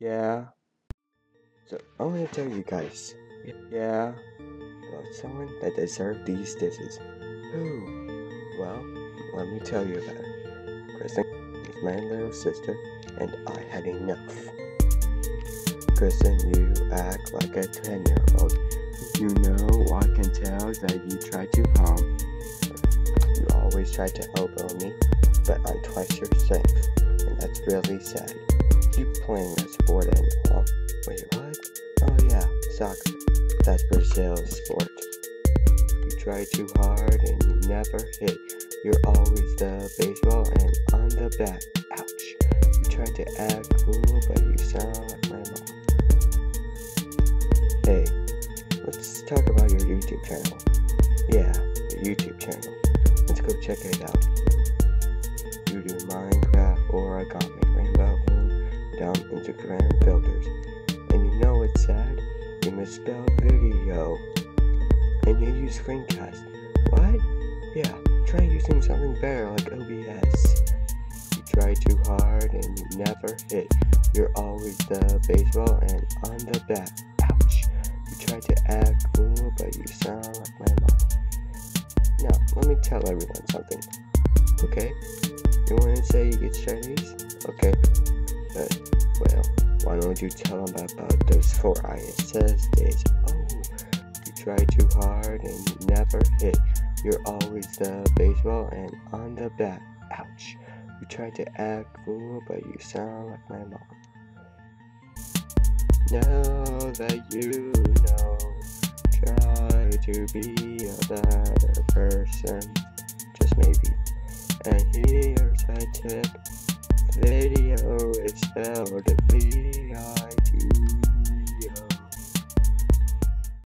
Yeah. So I want to tell you guys. Yeah. About someone that deserved these dishes. Who? Well, let me tell you about it. Kristen is my little sister, and I had enough. Kristen, you act like a 10-year-old. You know, I can tell that you try to harm. You always try to elbow me, but I'm twice your strength, and that's really sad. You playing a sport and all. Wait, what? Oh yeah, soccer. That's Brazil's sport. You try too hard and you never hit. You're always the baseball and on the bat. Ouch. You try to act cool, but you sound like my mom. Hey, let's talk about your YouTube channel. Yeah, your YouTube channel. Let's go check it out. You do Minecraft, origami, rainbow, and dumb Instagram filters. And you know what's sad? You misspelled video. And you use screencast. What? Yeah, try using something better like OBS. You try too hard and you never hit. You're always the baseball and on the bat. Ouch. You try to act cool, but you sound like my mom. Now, let me tell everyone something. Okay? You want to say you get Chinese? Okay. Well, why don't you tell them about those 4 ISS days? Oh, you try too hard and you never hit. You're always the baseball and on the bat. Ouch. You try to act cool, but you sound like my mom. Now that you know, try to be a better person. Just maybe. And here's a tip. Video is spelled V